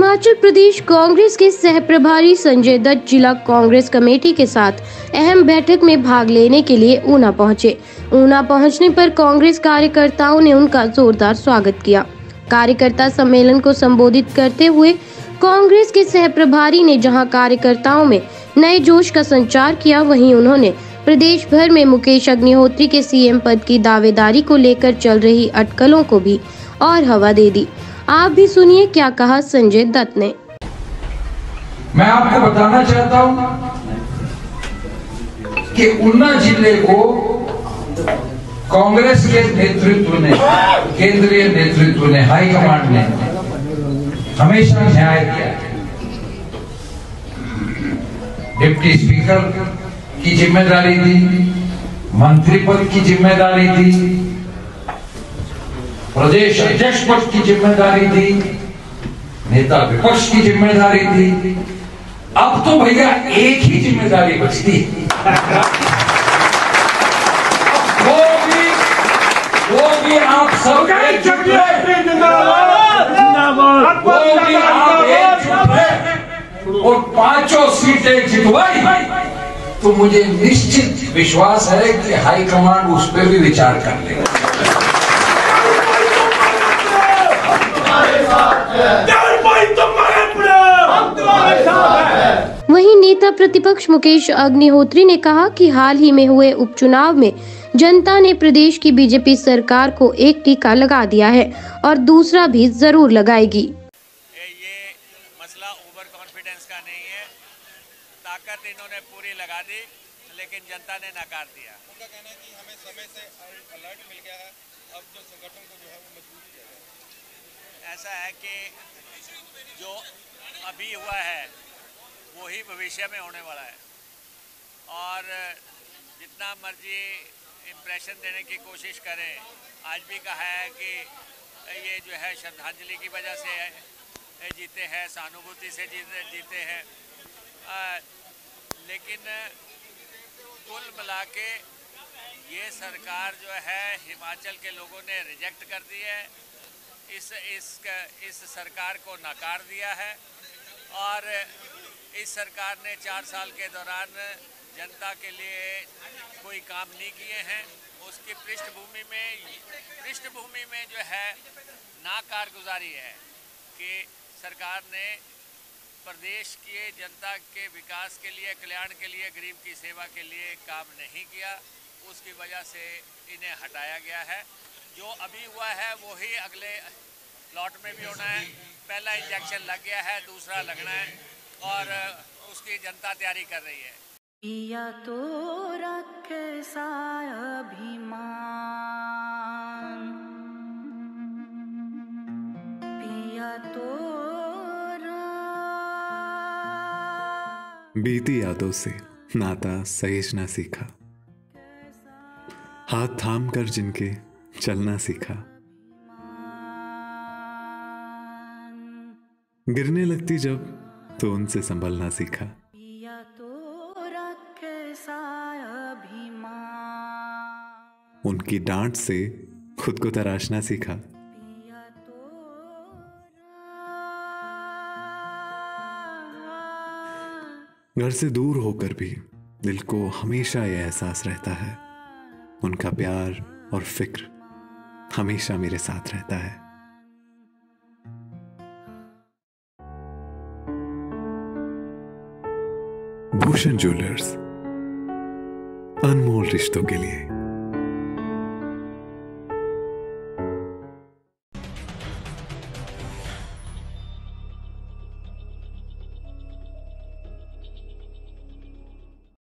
हिमाचल प्रदेश कांग्रेस के सह प्रभारी संजय दत्त जिला कांग्रेस कमेटी के साथ अहम बैठक में भाग लेने के लिए ऊना पहुंचे। ऊना पहुंचने पर कांग्रेस कार्यकर्ताओं ने उनका जोरदार स्वागत किया। कार्यकर्ता सम्मेलन को संबोधित करते हुए कांग्रेस के सह प्रभारी ने जहां कार्यकर्ताओं में नए जोश का संचार किया, वहीं उन्होंने प्रदेश भर में मुकेश अग्निहोत्री के सीएम पद की दावेदारी को लेकर चल रही अटकलों को भी और हवा दे दी। आप भी सुनिए क्या कहा संजय दत्त ने। मैं आपको बताना चाहता हूं कि ऊना जिले को कांग्रेस के नेतृत्व ने, केंद्रीय नेतृत्व ने, हाईकमांड ने हमेशा न्याय किया। डिप्टी स्पीकर की जिम्मेदारी दी, मंत्री पद की जिम्मेदारी दी, प्रदेश अध्यक्ष पद की जिम्मेदारी दी, नेता विपक्ष की जिम्मेदारी दी। अब तो भैया एक ही जिम्मेदारी बचती है, वो भी आप सब एकजुट और 5 सीटें जितवाई तो मुझे निश्चित विश्वास है कि हाईकमांड उस पर भी विचार कर लेगा। वहीं नेता प्रतिपक्ष मुकेश अग्निहोत्री ने कहा कि हाल ही में हुए उपचुनाव में जनता ने प्रदेश की बीजेपी सरकार को एक टीका लगा दिया है और दूसरा भी जरूर लगाएगी। ये मसला ओवर कॉन्फिडेंस का नहीं है, ताकत इन्होंने पूरी लगा दी लेकिन जनता ने नकार दिया। उनका कहना है कि हमें समय से अलर्ट मिल गया है, अब जो संगठन को जो है वो मजबूत किया जाए। ऐसा है कि जो अभी हुआ है वही भविष्य में होने वाला है और जितना मर्जी इम्प्रेशन देने की कोशिश करें, आज भी कहा है कि ये जो है श्रद्धांजलि की वजह से जीते हैं, सहानुभूति से जीते हैं, लेकिन कुल मिला के ये सरकार जो है हिमाचल के लोगों ने रिजेक्ट कर दी है, इस सरकार को नकार दिया है और इस सरकार ने 4 साल के दौरान जनता के लिए कोई काम नहीं किए हैं। उसकी पृष्ठभूमि में जो है नाकारगुजारी है कि सरकार ने प्रदेश की जनता के विकास के लिए, कल्याण के लिए, गरीब की सेवा के लिए काम नहीं किया। उसकी वजह से इन्हें हटाया गया है। जो अभी हुआ है वही अगले लॉट में भी होना है। पहला इंजेक्शन लग गया है, दूसरा लगना है और उसकी जनता तैयारी कर रही है। पिया तो कैसा अभिमान, पिया तो बीती यादों से नाता सहेजना सीखा, हाथ थाम कर जिनके चलना सीखा, गिरने लगती जब तो उनसे संभलना सीखा। उनकी डांट से खुद को तराशना सीखा। घर से दूर होकर भी दिल को हमेशा यह एहसास रहता है, उनका प्यार और फिक्र हमेशा मेरे साथ रहता है। भूषण ज्वेलर्स, अनमोल रिश्तों के लिए।